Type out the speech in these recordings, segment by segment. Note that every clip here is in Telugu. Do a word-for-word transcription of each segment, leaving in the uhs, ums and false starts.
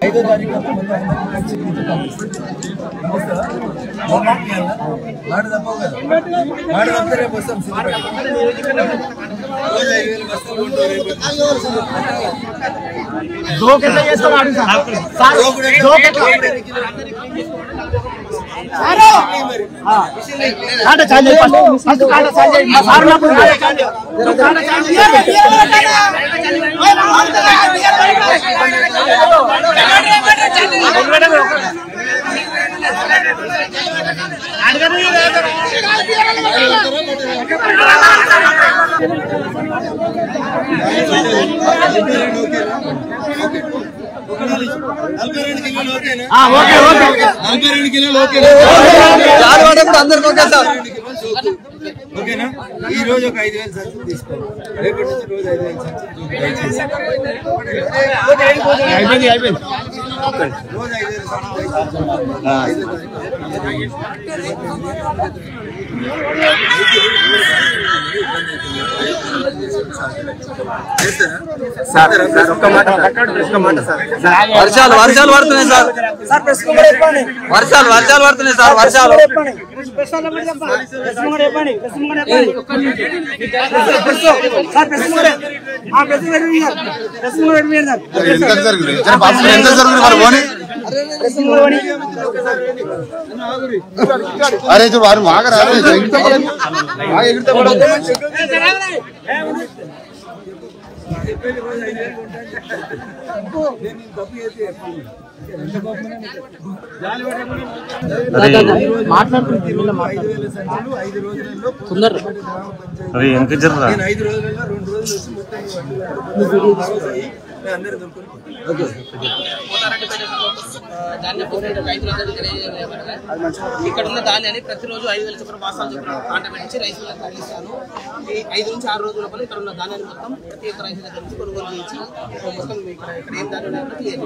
ఐదో తారీఖు మాట తప్పవు కదా, మాట తప్పితే రేపు వస్తాం. అందరికి ఓకే సార్, ఓకేనా? ఈ రోజు ఒక ఐదు వేలు సంచులు తీసుకోండి, రేపటి నుంచి రోజు ఐదు వేలు సంచులు దయచేసి రోజు ఐదు వేలు వర్షాలు వర్షాలు పడుతున్నాయి సార్, వర్షాలు వర్షాలు పడుతున్నాయి సార్, వర్షాలు అరే చూ వారు మాగరా ఐదు రోజులలో రెండు రోజులు అందరూ ఇక్కడ ఉన్న ధాన్యాన్ని ప్రతిరోజు ఐదు వేల చొప్పున మాసాలు చొప్పున ఆటోమేటించి రైతులకు తరలిస్తాను. ఈ ఐదు నుంచి ఆరు రోజుల లోపల ఇక్కడ ఉన్న ధాన్యాన్ని మొత్తం ప్రతి ఒక్క రైతు దగ్గర నుంచి కొనుగోలు చేయించి మొత్తం ఇక్కడ ఇక్కడ ఏం ధాన్యం క్లియర్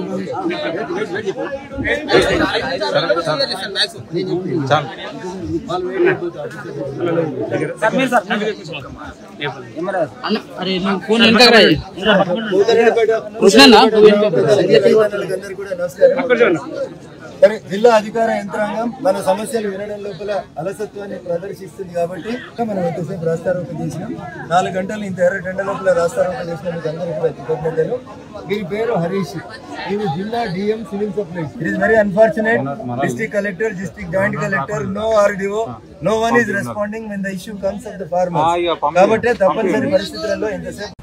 జిల్లా అధికార యంత్రాంగం మన సమస్యలు వినడం లోపల అలసత్వాన్ని ప్రదర్శిస్తుంది కాబట్టి మనం ఎంతసేపు రాస్తారోకం చేసినాం. నాలుగు గంటలు ఇంత ఎర్ర టెండ లోపల రాస్తారోకం చేసిన మీకు అందరూ కూడా కృతజ్ఞతలు. వీరి పేరు హరీష్, ఇది జిల్లా DM civil supplies. It is very unfortunate, district collector, district joint collector, no RDO, no one is responding when the issue comes of the farmer. కాబట్టి తప్పనిసరి పరిస్థితులలో ఎంతసేపు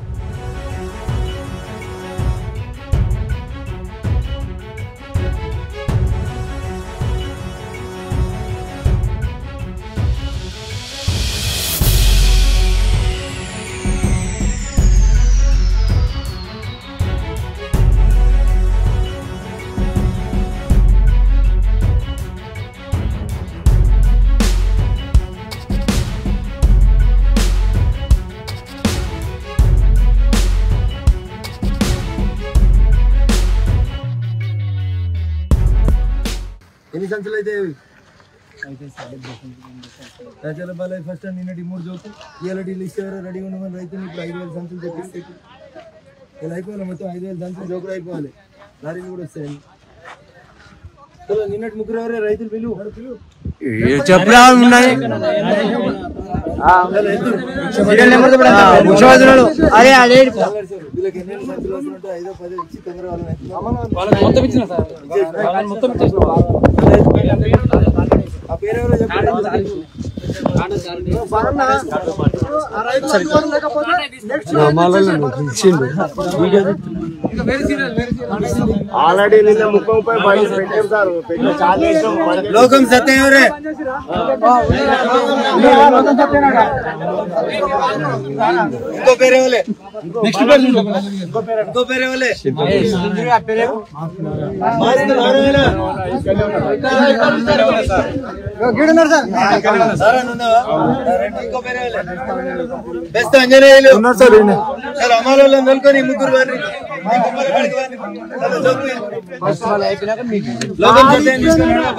ఎన్ని సంచులు అయితే రాజాల బాలయ్య ఫస్ట్ అండ్ నిన్నటి మూడు జోకు ఇవాళ లిస్ట్ ఎవరో రెడీ ఉండమని రైతులు ఇప్పుడు ఐదు వేల సంచులు చెప్పి ఇలా అయిపోవాలి. మొత్తం ఐదు వేల సంచులు జోకులు అయిపోవాలి. లారీలు కూడా వస్తాయి. నిన్నటి ముగ్గురు ఎవరే రైతులు పిలువు పిలువు చెప్పరా ఉన్నాయి. అదే అదే వీళ్ళకి ఎన్ని సంచులు వస్తున్నట్టు ఐదో పది ఇచ్చి తొందర వాళ్ళని మొత్తం ఇచ్చిన సార్ మొత్తం ఆ పేరు ఎవరో చెప్పండి. ఆల్రెడీ నిన్న ముప్పై ముప్పై బయట పెట్టాం సార్. లోకం సత్యం ఎవరే ఇంకో పేరే వాళ్ళే నెక్స్ట్ పేరు ఇంకో పేరే వాళ్ళే బెస్ట్ అంజనేయులు సార్. అమ్మాయిలో నెలకొని ముగ్గురు వారిని లోకం సత్యం తీసుకున్నాడు.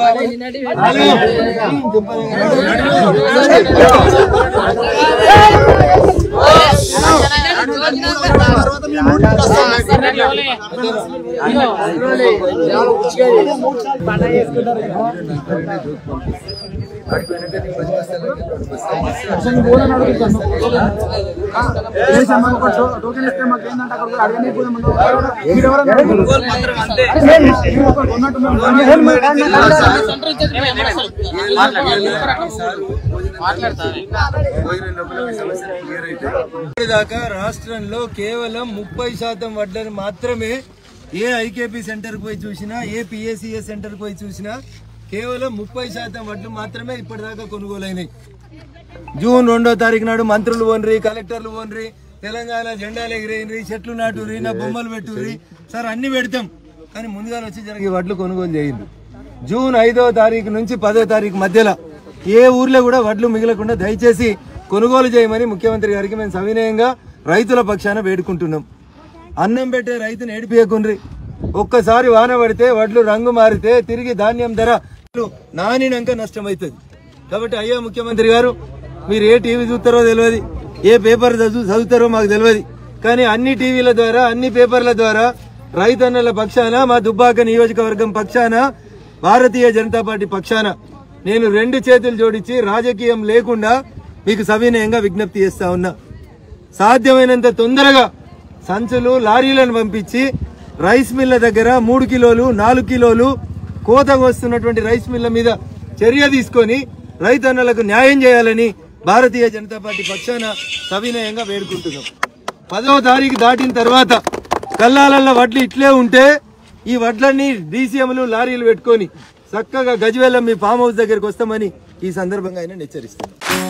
దాకా రాష్ట్రంలో కేవలం ముప్పై శాతం వడ్లను మాత్రమే ఏ ఐకేపీ సెంటర్ పోయి చూసినా ఏ పిఏసిఎస్ సెంటర్ పోయి చూసినా కేవలం ముప్పై శాతం వడ్లు మాత్రమే ఇప్పటిదాకా కొనుగోలైనాయి. జూన్ రెండో తారీఖు నాడు మంత్రులు పోన్రి, కలెక్టర్లు పోన్రి, తెలంగాణ జెండాలు ఎగిరేయండి, చెట్లు నాటుర్రి, నా బొమ్మలు పెట్టుర్రి, సార్ అన్ని పెడతాం కానీ ముందుగా వచ్చి జరిగే వడ్లు కొనుగోలు చేయండి. జూన్ ఐదో తారీఖు నుంచి పదో తారీఖు మధ్యలో ఏ ఊర్లో కూడా వడ్లు మిగలకుండా దయచేసి కొనుగోలు చేయమని ముఖ్యమంత్రి గారికి మేము సవినయంగా రైతుల పక్షాన వేడుకుంటున్నాం. అన్నం పెట్టే రైతుని ఏడిపియకుండ్రి. ఒక్కసారి వాన పడితే వడ్లు రంగు మారితే తిరిగి ధాన్యం ధర నానినాక నష్టం అవుతుంది. కాబట్టి అయ్యా ముఖ్యమంత్రి గారు, మీరు ఏ టీవీ చూస్తారో తెలియదు, ఏ పేపర్ చదువుతారో మాకు తెలియదు, కానీ అన్ని టీవీల ద్వారా అన్ని పేపర్ల ద్వారా రైతన్నల పక్షాన, మా దుబ్బాక నియోజకవర్గం పక్షాన, భారతీయ జనతా పార్టీ పక్షాన నేను రెండు చేతులు జోడించి రాజకీయం లేకుండా మీకు సవినయంగా విజ్ఞప్తి చేస్తా ఉన్నా. సాధ్యమైనంత తొందరగా సంచులు లారీలను పంపించి రైస్ మిల్ల దగ్గర మూడు కిలోలు నాలుగు కిలోలు కోతకు వస్తున్నటువంటి రైస్ మిల్ల మీద చర్య తీసుకొని రైతన్నలకు న్యాయం చేయాలని భారతీయ జనతా పార్టీ పక్షాన సవినయంగా వేడుకుంటున్నాం. పదవ తారీఖు దాటిన తర్వాత కల్లాలల్ల వడ్లు ఇట్లే ఉంటే ఈ వడ్లన్నీ డీసీఎంలు లారీలు పెట్టుకొని చక్కగా గజ్వేల్ మీ ఫామ్ హౌస్ దగ్గరికి వస్తామని ఈ సందర్భంగా ఆయన హెచ్చరిస్తున్నాం.